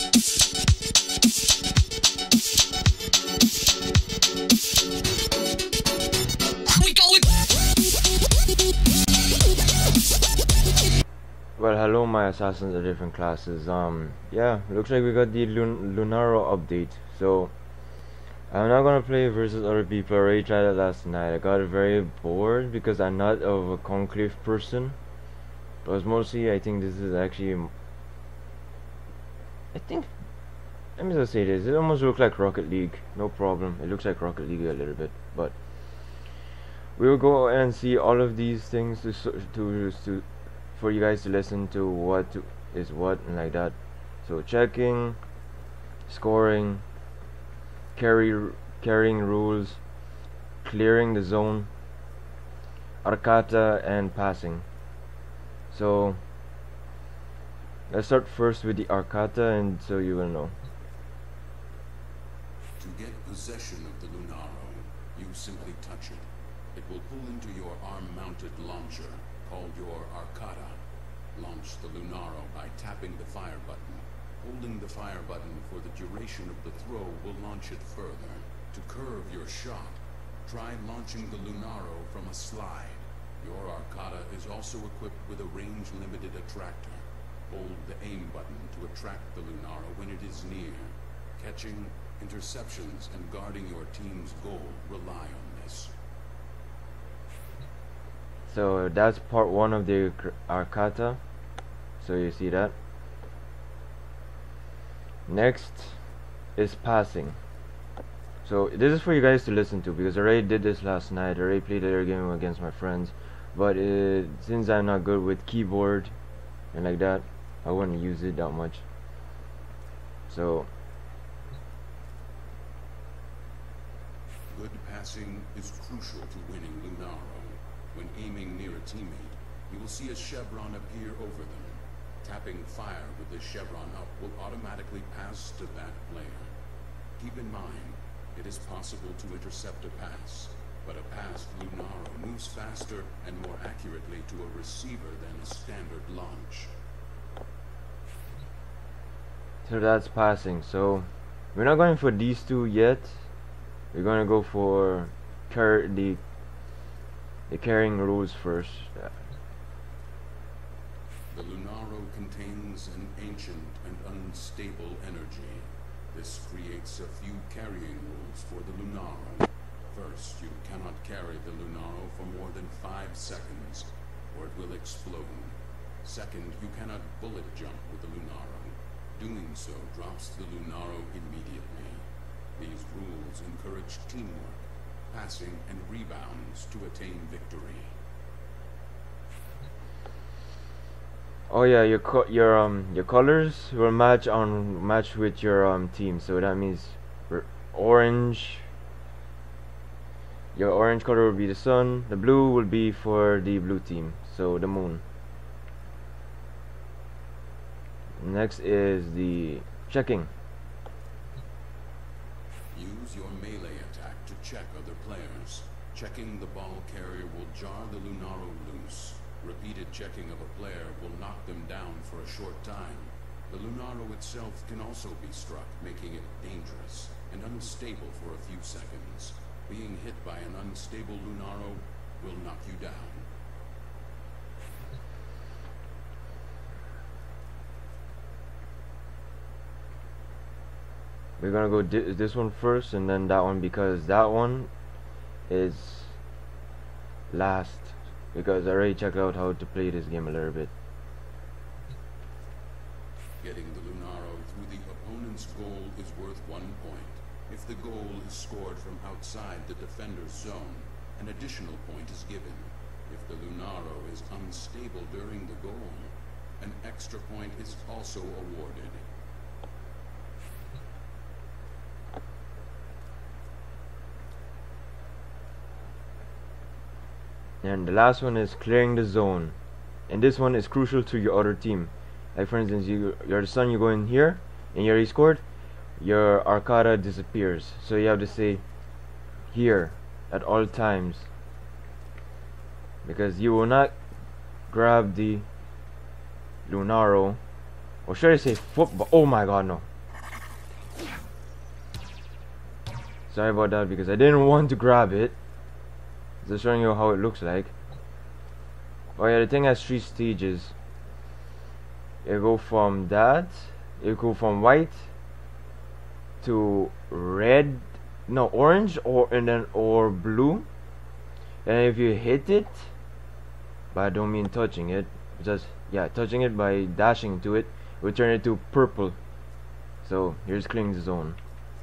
Well, hello my assassins of different classes. Yeah, looks like we got the Lunaro update. So, I'm not gonna play versus other people. I already tried it last night. I got very bored because I'm not of a conclave person. But it was mostly, I think this is actually, let me just say this. It almost looks like Rocket League. No problem. It looks like Rocket League a little bit, but we will go and see all of these things to for you guys to listen to what is what and like that. So checking, scoring, carrying rules, clearing the zone, Arcata, and passing. So let's start first with the Arcata, and so you will know. To get possession of the Lunaro, you simply touch it. It will pull into your arm-mounted launcher, called your Arcata. Launch the Lunaro by tapping the fire button. Holding the fire button for the duration of the throw will launch it further. To curve your shot, try launching the Lunaro from a slide. Your Arcata is also equipped with a range-limited attractor. Hold the aim button to attract the Lunaro when it is near. Catching, interceptions, and guarding your team's goal rely on this. So that's part one of the Arcata. So you see that. Next is passing. So this is for you guys to listen to because I already did this last night. I already played the game against my friends, but since I'm not good with keyboard and like that, I wouldn't use it that much. So good passing is crucial to winning Lunaro. When aiming near a teammate, you will see a chevron appear over them. Tapping fire with the chevron up will automatically pass to that player. Keep in mind, it is possible to intercept a pass, but a passed Lunaro moves faster and more accurately to a receiver than a standard launch. So that's passing. So we're not going for these two yet. We're going to go for the carrying rules first. The Lunaro contains an ancient and unstable energy. This creates a few carrying rules for the Lunaro. First, you cannot carry the Lunaro for more than 5 seconds, or it will explode. Second, you cannot bullet jump with the Lunaro. Doing so drops the Lunaro immediately. These rules encourage teamwork, passing, and rebounds to attain victory. Oh yeah, your colors will match with your team. So that means orange. Your orange color will be the sun. The blue will be for the blue team. So the moon. Next is the checking. Use your melee attack to check other players. Checking the ball carrier will jar the Lunaro loose. Repeated checking of a player will knock them down for a short time. The Lunaro itself can also be struck, making it dangerous and unstable for a few seconds. Being hit by an unstable Lunaro will knock you down. We're gonna go this one first and then that one because that one is last. Because I already checked out how to play this game a little bit. Getting the Lunaro through the opponent's goal is worth 1 point. If the goal is scored from outside the defender's zone, an additional point is given. If the Lunaro is unstable during the goal, an extra point is also awarded. And the last one is clearing the zone, and this one is crucial to your other team. Like for instance, you're the sun, you go in here and you already scored, your Arcata disappears, so you have to say here at all times, because you will not grab the Lunaro, or should I say football? Oh my god, no, Sorry about that because I didn't want to grab it. Just showing you how it looks like. Oh yeah, the thing has 3 stages. You go from that, you go from white to red, no, orange, or blue. And if you hit it, but I don't mean touching it, just touching it by dashing to it, will turn it to purple. So here's clearing the zone.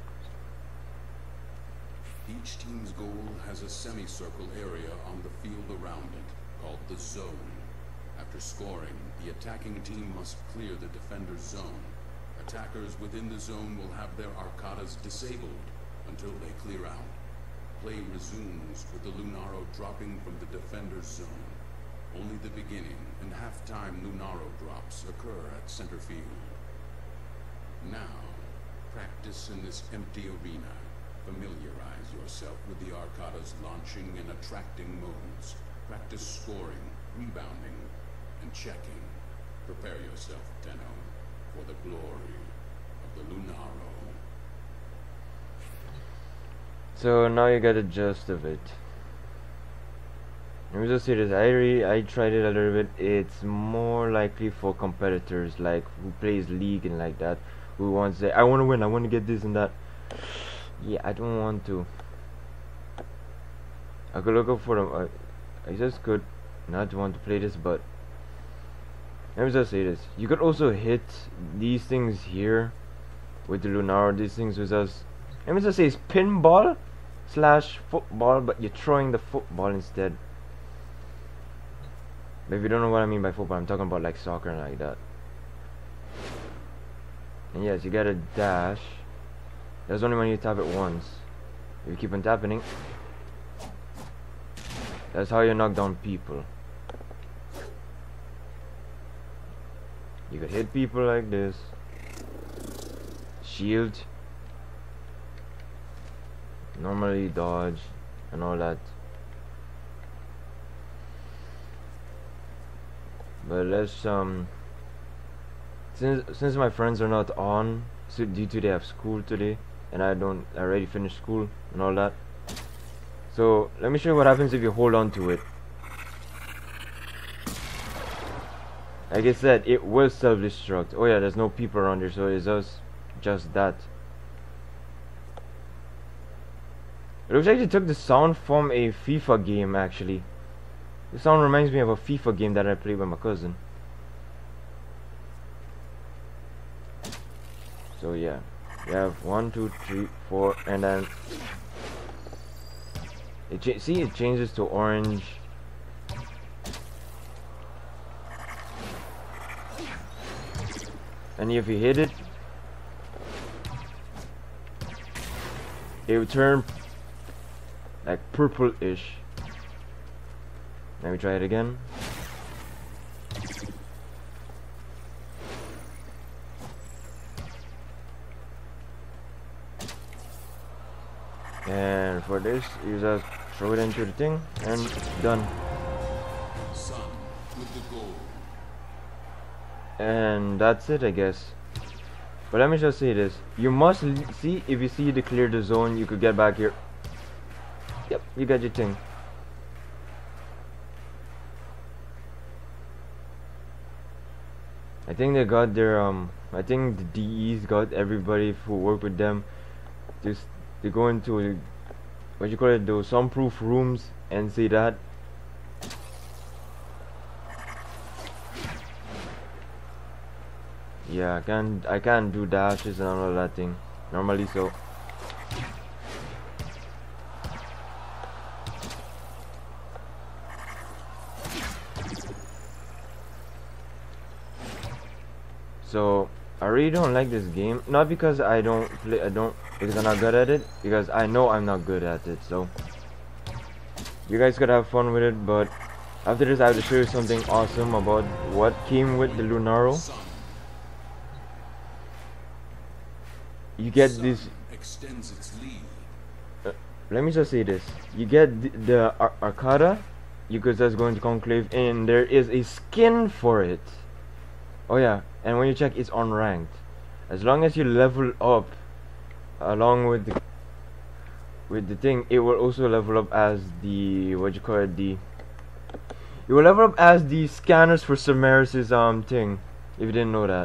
Each team's goal has a semicircle area on the field around it, called the zone. After scoring, the attacking team must clear the defender's zone. Attackers within the zone will have their Arcadas disabled until they clear out. Play resumes with the Lunaro dropping from the defender's zone. Only the beginning and halftime Lunaro drops occur at center field. Now, practice in this empty arena. Familiarize yourself with the Arcada's launching and attracting modes. Practice scoring, rebounding, and checking. Prepare yourself, Tenno, for the glory of the Lunaro. So now you get the gist of it. Let me just say this, I tried it a little bit. It's more likely for competitors like who plays League and like that, who wants to say, I want to win, I want to get this and that. Yeah, I don't want to. I could look up for them. I just could not want to play this, but let me just say this. You could also hit these things here with the Lunaro. These things with us. Let me just say it's pinball / football, but you're throwing the football instead. But if you don't know what I mean by football, I'm talking about like soccer and like that. And yes, you get a dash. That's only when you tap it once. If you keep on tapping it, that's how you knock down people. You could hit people like this. Shield. Normally dodge and all that. But let's since my friends are not on, so due to they have school today, and I already finished school and all that. So let me show you what happens if you hold on to it. Like I said, it will self-destruct. Oh yeah, there's no people around here, so it's just that. It looks like they took the sound from a FIFA game actually. The sound reminds me of a FIFA game that I played with my cousin. So yeah, you have 1, 2, 3, 4, and then see, it changes to orange. And if you hit it, it will turn like purple-ish. Let me try it again. And for this, you just throw it into the thing and done. Sun with the goal. And that's it, I guess. But let me just say this: you must see, if you see to clear the zone, you could get back here. Yep, you got your thing. I think they got their I think the DEs got everybody who work with them. Just they go into what you call it, those soundproof rooms and see that. Yeah, I can't do dashes and all that thing normally, so I really don't like this game, not because because I'm not good at it, because I know I'm not good at it. So you guys could have fun with it, but after this I have to show you something awesome about what came with the Lunaro. You get this. Extends its lead. Let me just say this: you get the Arcada. You could just go into Conclave, and there is a skin for it. Oh yeah, and when you check, it's unranked. As long as you level up along with with the thing, it will also level up as the what you call it, the it will level up as the scanners for Samaris's thing. If you didn't know that.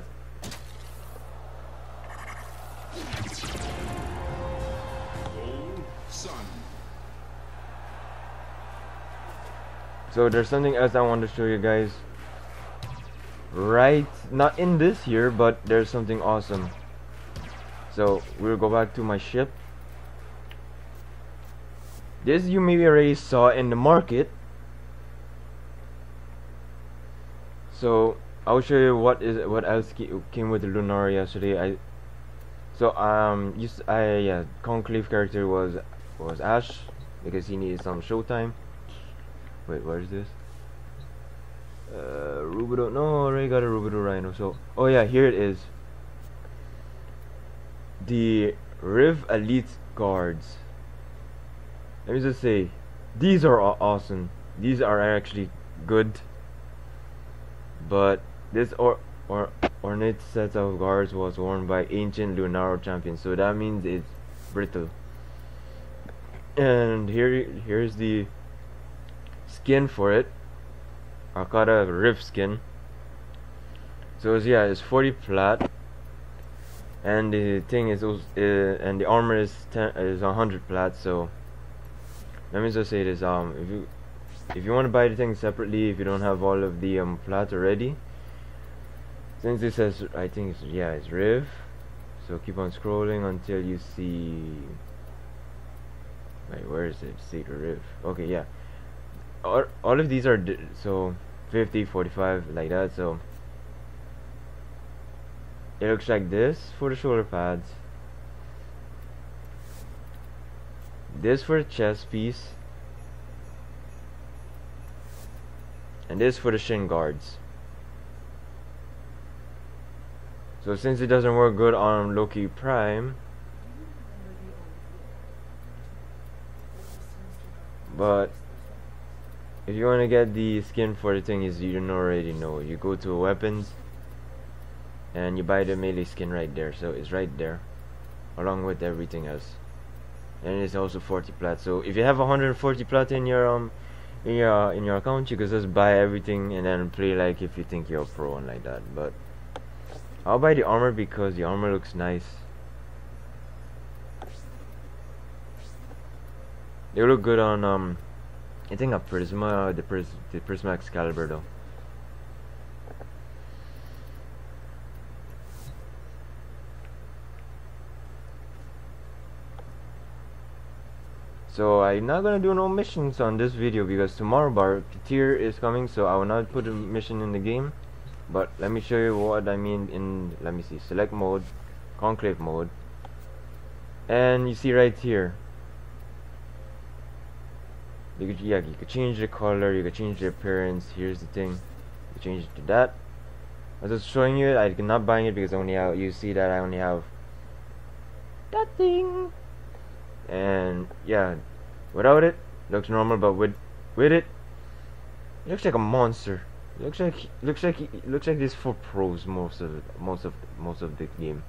So there's something else I want to show you guys. Right, not in this here, but there's something awesome. So we'll go back to my ship. This you maybe already saw in the market. So I'll show you what else came with the Lunaria yesterday. Conclave character was Ash because he needed some showtime. Wait, where is this? Rubido. No, I already got a Rubido Rhino. So, oh yeah, here it is. The Riv Elite Guards. Let me just say, these are awesome. These are actually good. But this ornate set of guards was worn by ancient Lunaro champions, so that means it's brittle. And here's the skin for it. Arcata Rift skin. So it's 40 plat, and the thing is and the armor is 100 plat. So let me just say this: if you want to buy the thing separately, if you don't have all of the plat already, since it says I think it's Riv. So keep on scrolling until you see. Wait, where is it? See the Riv. Okay, yeah. All of these are so 50, 45 like that. So it looks like this for the shoulder pads, this for the chest piece, and this for the shin guards. So since it doesn't work good on Loki Prime, but if you want to get the skin for the thing, is you don't already know, you go to weapons and you buy the melee skin right there. So it's right there along with everything else, and it's also 40 plat. So if you have 140 plat in your account, you can just buy everything and then play like if you think you're a pro and like that. But I'll buy the armor because the armor looks nice. They look good on I think a Prisma, the Prisma Excalibur though. So I'm not gonna do no missions on this video because tomorrow Barketeer is coming, so I will not put a mission in the game. But let me show you what I mean in, let me see, select mode, conclave mode, and you see right here, you could change the color, you could change the appearance. Here's the thing, you change it to that. I was just showing you it. I'm not buying it because I only have, you see that I only have that thing. And yeah, without it looks normal, but with it, it looks like a monster. Looks like this for pros most of the game.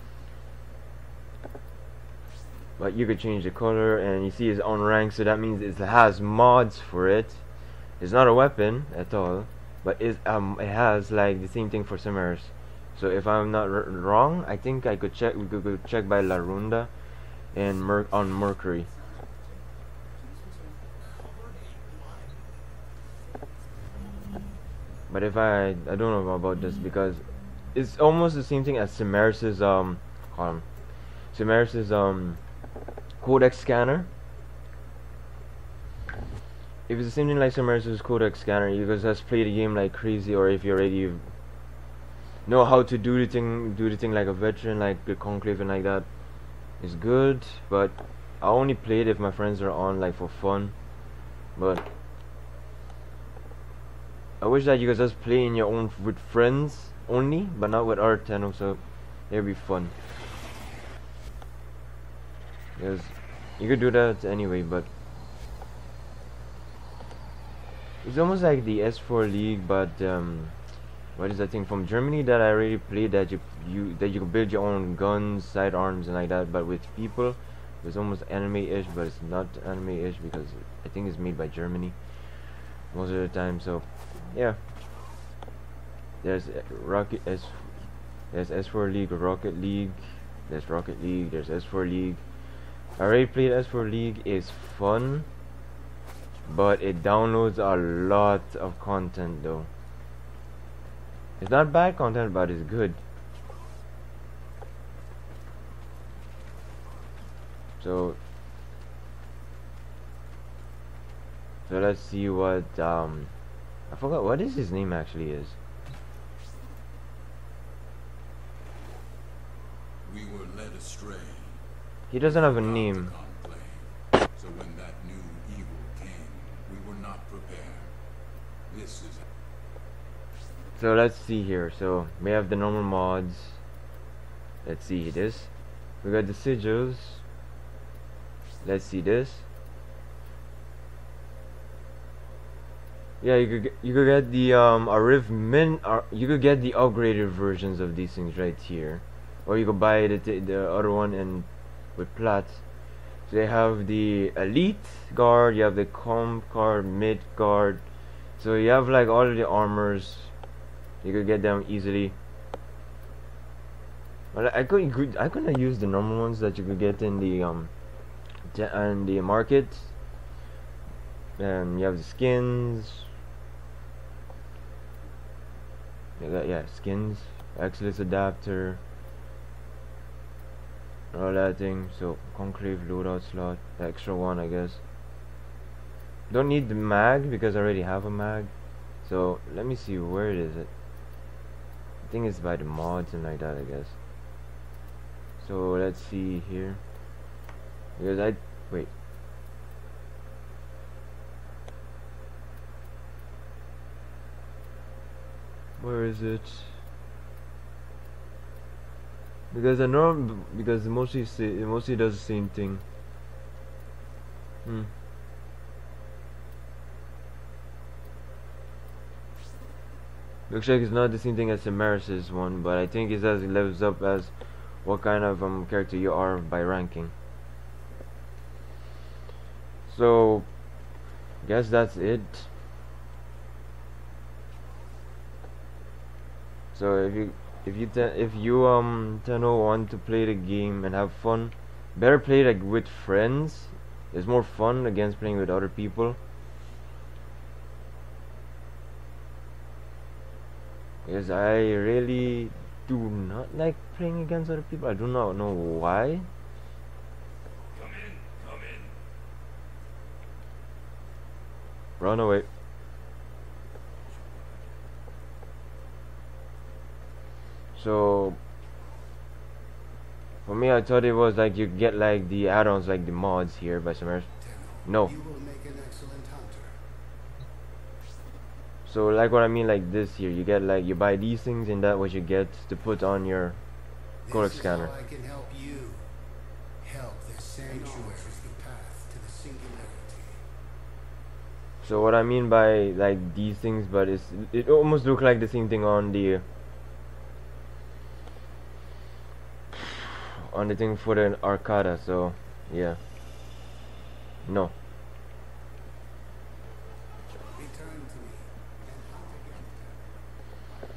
But you could change the color, and you see it's on rank, so that means it has mods for it. It's not a weapon at all, but it has like the same thing for Samaris. So if I'm not wrong, I think I could check. We could check by La Runda and on Mercury. But if I don't know about this because it's almost the same thing as Samaris's Codex scanner. If it's the same thing like Samaris's Codex scanner, you guys just play the game like crazy, or if you already know how to do the thing like a veteran, like the Conclave and like that, it's good. But I only play it if my friends are on, like for fun. But I wish that you guys just play in your own with friends only, but not with other Tenno, so it'll be fun. Because you could do that anyway, but it's almost like the S4 League, but what is that thing from Germany that I already played, that you can build your own guns, sidearms and like that, but with people. It's almost anime-ish, but it's not anime-ish because I think it's made by Germany most of the time. So yeah, there's there's S4 League, Rocket League. There's Rocket League. There's S4 League. I already played S4 League. It's fun, but it downloads a lot of content though. It's not bad content, but it's good. So let's see what I forgot what is his name actually is. We were led astray. He doesn't have a name. So when that new evil came, we were not prepared. This is. So let's see here. So we have the normal mods. Let's see this. We got the sigils. Let's see this. Yeah, you could get the you could get the upgraded versions of these things right here, or you could buy the other one and with plats. So they have the elite guard, you have the comp guard, mid guard. So you have like all of the armors. You could get them easily. Well, I couldn't use the normal ones that you could get in the market. And you have the skins. Yeah, skins, Exilus adapter, all that thing. So conclave loadout slot, the extra one, I guess. Don't need the mag because I already have a mag. So let me see, where is it? I think it's by the mods and like that, I guess. So let's see here, because wait. Where is it? Because I know, because it mostly does the same thing. Looks like it's not the same thing as Samaris's one, but I think it says it levels up as what kind of character you are by ranking. So guess that's it. So if you tend to want to play the game and have fun, better play like with friends. It's more fun against playing with other people. Because I really do not like playing against other people. I do not know why. Come in. Run away. So for me, I thought it was like you get like the add-ons, like the mods here by Samaris. No. You will make an excellent hunter. So like what I mean, like this here, you get like you buy these things and that what you get to put on your codex scanner. This is how I can help you. Help the sanctuary is the path to the singularity. So what I mean by like these things, but it almost look like the same thing on the thing for the Arcada. So yeah, no. Return to me and hunt again.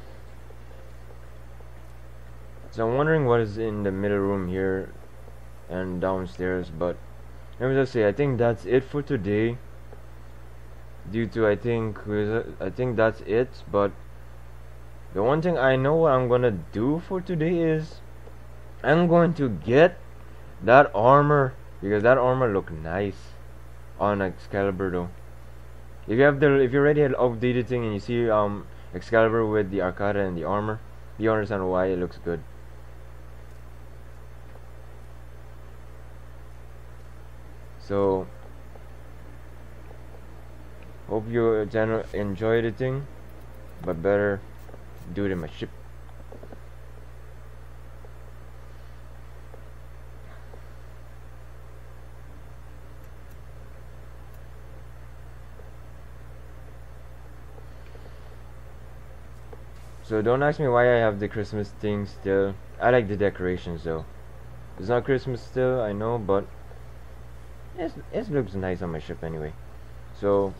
So I'm wondering what is in the middle room here and downstairs, but let me just say I think that's it for today. Due to I think that's it. But the one thing I know what I'm gonna do for today is I'm going to get that armor, because that armor look nice on Excalibur though. If you already had updated thing and you see Excalibur with the Arcada and the armor, you understand why it looks good. So hope you enjoy the thing, but better do it in my ship. So don't ask me why I have the Christmas thing still. I like the decorations though. It's not Christmas still, I know, but it looks nice on my ship anyway. So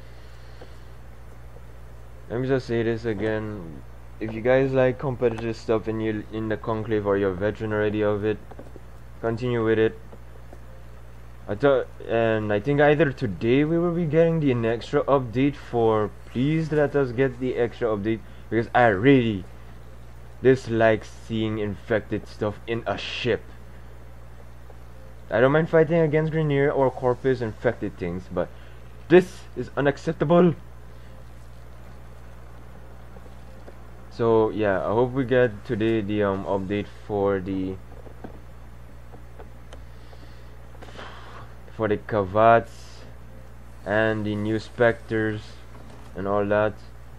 let me just say this again. If you guys like competitive stuff and you're in the conclave or you're a veteran already of it, continue with it. And I think either today we will be getting the extra update for please let us get the extra update, because I really dislike seeing infected stuff in a ship. I don't mind fighting against Grineer or Corpus infected things, but this is unacceptable. So yeah, I hope we get today the update for the Kavats and the new Spectres and all that.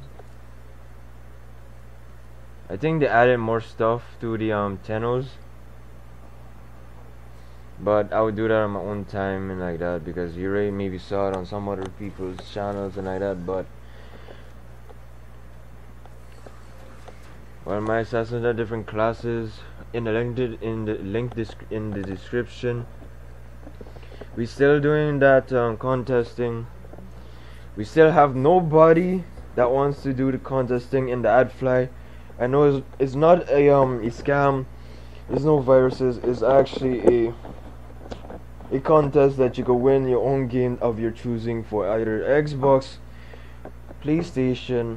I think they added more stuff to the Tennos, but I would do that on my own time and like that, because you already maybe saw it on some other people's channels and like that. But well, my assassins are different classes in the link in the description. We still doing that contesting. We still have nobody that wants to do the contesting in the AdFly. I know it's not a scam. There's no viruses. It's actually a contest that you can win your own game of your choosing for either Xbox, PlayStation,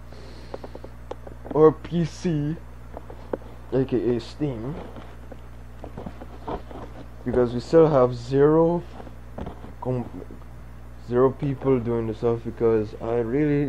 or PC, aka Steam. Because we still have zero people doing the stuff, because I really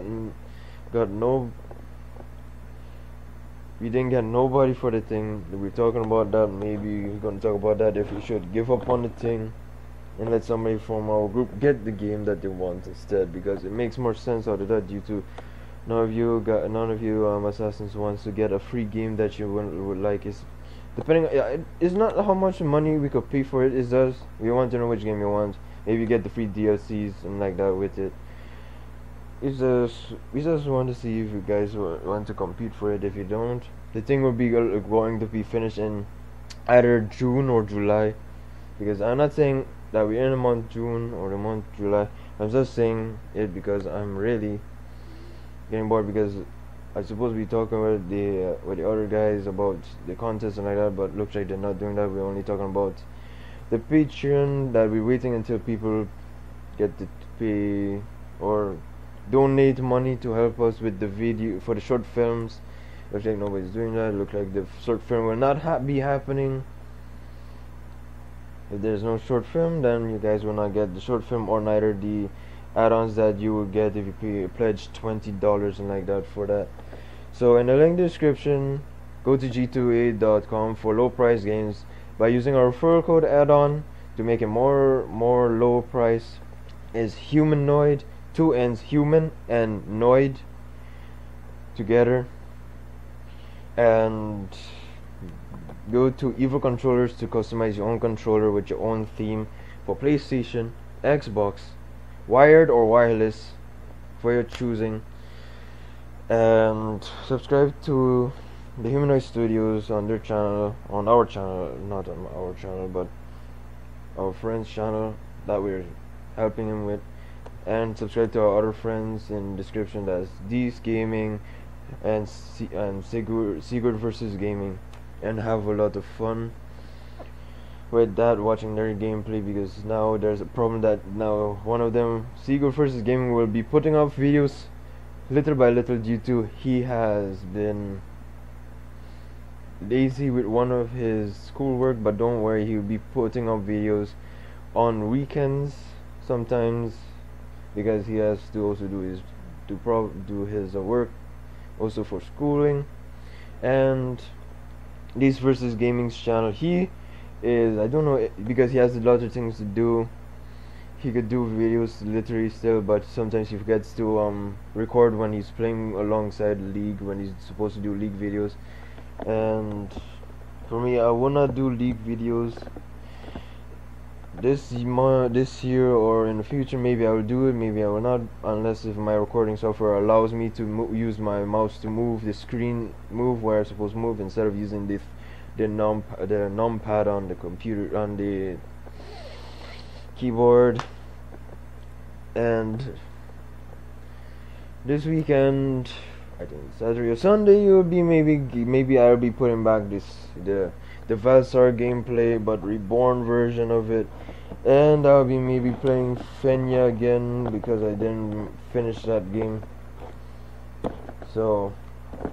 we didn't get nobody for the thing. We're talking about that. Maybe we're gonna talk about that if we should give up on the thing and let somebody from our group get the game that they want instead, because it makes more sense out of that, due to none of you assassins wants to get a free game that you would like. Is depending, it's not how much money we could pay for it. It's just we want to know which game you want. Maybe you get the free DLCs and like that with it. We just want to see if you guys want to compete for it. If you don't, the thing will be going to be finished in either June or July. Because I'm not saying that we're in the month June or the month July. I'm just saying it because I'm really getting bored, because I supposed to be talking with the other guys about the contest and like that, but looks like they're not doing that. We're only talking about the Patreon, that we're waiting until people get to pay or donate money to help us with the video for the short films. Looks like nobody's doing that. Looks like the short film will not be happening. If there's no short film, then you guys will not get the short film, or neither the add-ons that you will get if you pledge $20 and like that for that. So in the link description, go to g2a.com for low price games by using our referral code add-on to make it more low price. Is Humanoid, 2 N's, human and noid together. And go to Evil Controllers to customize your own controller with your own theme for PlayStation, Xbox, wired or wireless for your choosing. And subscribe to the Humanoid Studios on their channel, on our channel, not on our channel, but our friend's channel that we're helping him with. And subscribe to our other friends in the description, that's D's Gaming and Sigurd versus Gaming, and have a lot of fun with that, watching their gameplay, because now there's a problem that now one of them, Sigurd versus Gaming, will be putting up videos little by little due to he has been lazy with one of his schoolwork. But don't worry, he'll be putting up videos on weekends sometimes, because he has to also do his work also for schooling. And this versus Gaming's channel, he is, I don't know, because he has a lot of things to do, he could do videos literally still, but sometimes he forgets to record when he's playing alongside League, when he's supposed to do League videos. And for me, I will not do League videos this year, or in the future. Maybe I will do it, maybe I will not, unless if my recording software allows me to use my mouse to move the screen, where I'm supposed to move, instead of using the numpad on the computer, on the keyboard. And this weekend, I think Saturday or Sunday, you'll be maybe I'll be putting back the Valsar gameplay, but reborn version of it, and I'll be maybe playing Fenya again because I didn't finish that game. So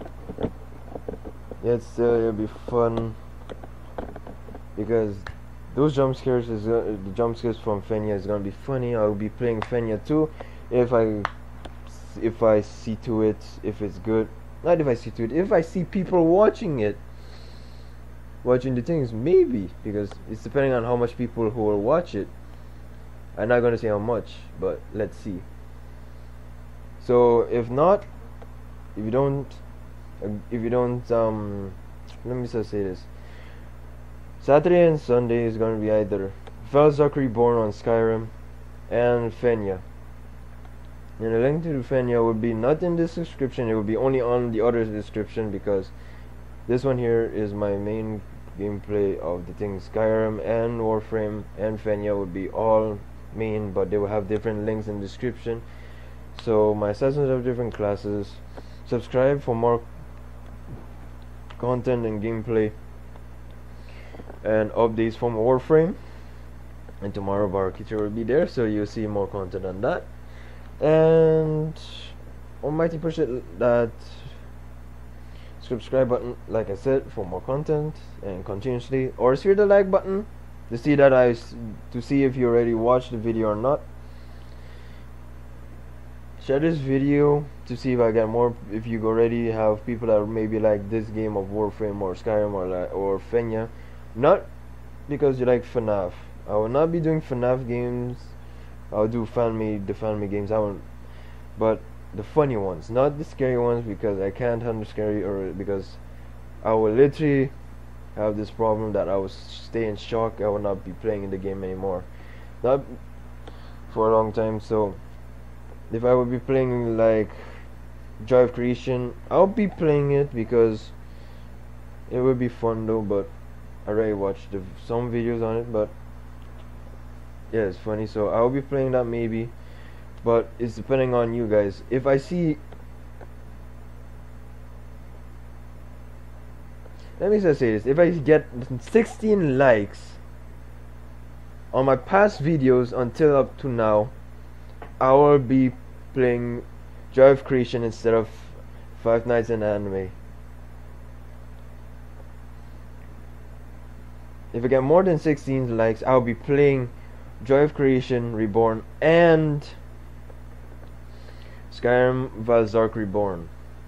yeah, it'll be fun because those jump scares the jump scares from Fenya is gonna be funny. I'll be playing Fenya too if I see to it, if it's good. Not if I see to it, if I see people watching the things, maybe, because it's depending on how much people who will watch it. I'm not gonna say how much, but let's see. So if not, if you don't let me just say this. Saturday and Sunday is gonna be either Valzak Reborn on Skyrim and Fenya. And the link to the Fenya would be not in this description, it will be only on the other description, because this one here is my main gameplay of the things. Skyrim and Warframe and Fenya would be all main, but they will have different links in the description. So my assassins have different classes. Subscribe for more content and gameplay and updates from Warframe. And tomorrow Barakita will be there, so you'll see more content on that. And Almighty push it that subscribe button, like I said, for more content and continuously, or hit the like button to see that to see if you already watched the video or not. Share this video to see if I get more, if you already have people that maybe like this game of Warframe or Skyrim or Fenya. Not because you like FNAF. I will not be doing FNAF games. I'll do the fan-made games. But the funny ones, not the scary ones, because I can't handle scary, or because I will literally have this problem that I will stay in shock. I will not be playing the game anymore, not for a long time. So if I would be playing like Joy of Creation, I'll be playing it because it would be fun though. But I already watched some videos on it, but yeah, it's funny, so I'll be playing that maybe, but it's depending on you guys. If I see, let me just say this, if I get 16 likes on my past videos until up to now, I will be playing Joy of Creation instead of Five Nights in Anime. If I get more than 16 likes, I'll be playing Joy of Creation Reborn and Skyrim Valzark Reborn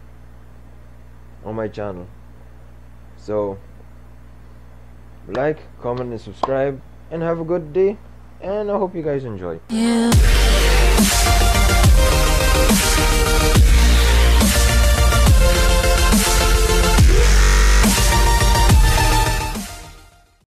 on my channel. So like, comment and subscribe, and have a good day, and I hope you guys enjoy.